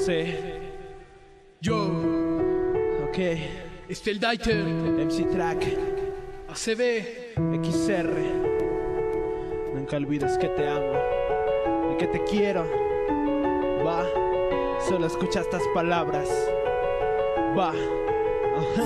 Sí. Yo, Ok. el Diter, MC Track. ACB, XR. Nunca olvides que te amo y que te quiero. Va. Solo escucha estas palabras. Va. Ajá.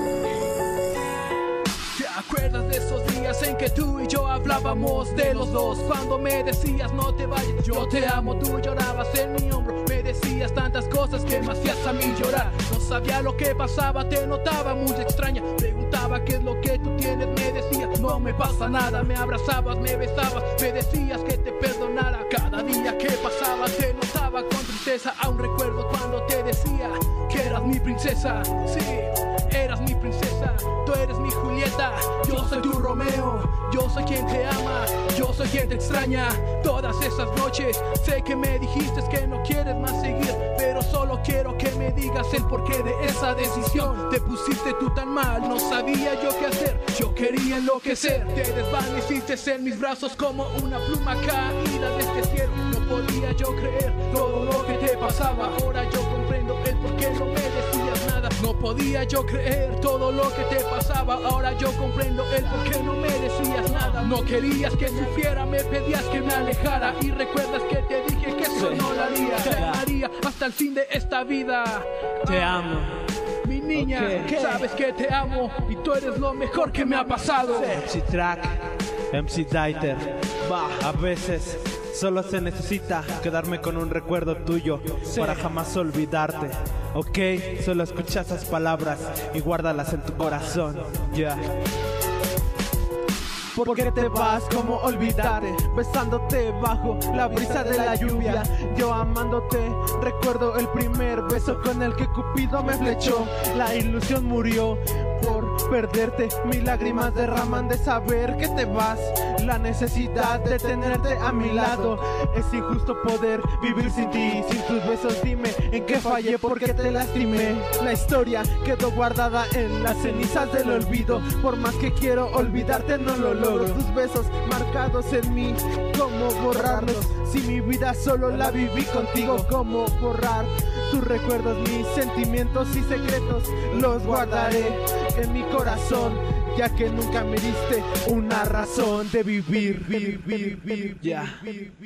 ¿te acuerdas de esos días en que tú y yo hablábamos de los dos? Cuando me decías no te vayas, yo te amo, tú llorabas en mi hombro. Me decías tantas cosas que me hacías a mí llorar. No sabía lo que pasaba, te notaba muy extraña. Preguntaba qué es lo que tú tienes, me decías no me pasa nada. Me abrazabas, me besabas, me decías que te perdonara. Cada día que pasaba te notaba con tristeza. Aún recuerdo cuando te decía que eras mi princesa. Sí, eras mi princesa, tú eres mi Julieta. Yo soy tu Romeo, yo soy quien te ama, yo soy quien te extraña. Todas esas noches sé que me dijiste que no quieres más seguir, pero solo quiero que me digas el porqué de esa decisión. Te pusiste tú tan mal, no sabía yo qué hacer, yo quería enloquecer. Te desvaneciste en mis brazos como una pluma caída de este cielo. No podía yo creer todo lo que te pasaba, ahora yo comprendo el porqué no me decías nada. No podía yo creer todo lo que te pasaba, ahora yo comprendo el por qué no me decías nada. No querías que sufriera, me pedías que me alejara. Y recuerdas que te dije que eso no lo haría. Te amaría hasta el fin de esta vida. Te amo. Mi niña, Ok. sabes que te amo y tú eres lo mejor que me ha pasado. MC Track. MC Diter. Va. A veces solo se necesita quedarme con un recuerdo tuyo para jamás olvidarte. Ok, solo escucha esas palabras y guárdalas en tu corazón. Ya. ¿Por qué te vas? ¿Cómo olvidarte? Besándote bajo la brisa de la lluvia. Yo amándote, recuerdo el primer beso con el que Cupido me flechó. La ilusión murió por perderte. Mis lágrimas derraman de saber que te vas. La necesidad de tenerte a mi lado. Es injusto poder vivir sin ti, sin tus besos. Dime en qué fallé, por qué te lastimé. La historia quedó guardada en las cenizas del olvido. Por más que quiero olvidarte no lo logro. Tus besos marcados en mí, ¿cómo borrarlos? Si mi vida solo la viví contigo, ¿cómo borrar tus recuerdos? Mis sentimientos y secretos los guardaré en mi corazón, ya que nunca me diste una razón de vivir. Ya.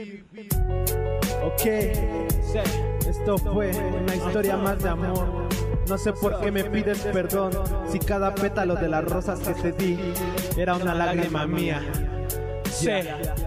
Ok, esto fue una historia más de amor. No sé por qué me pides perdón, si cada pétalo de las rosas que te di era una lágrima mía. Sí.